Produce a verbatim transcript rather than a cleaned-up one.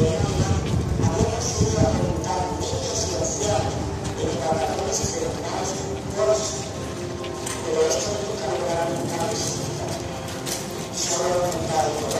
había sido a preguntar mi situación de mis laboratorios cerebrales dos, pero esto nunca lograron una visita. Solo he preguntado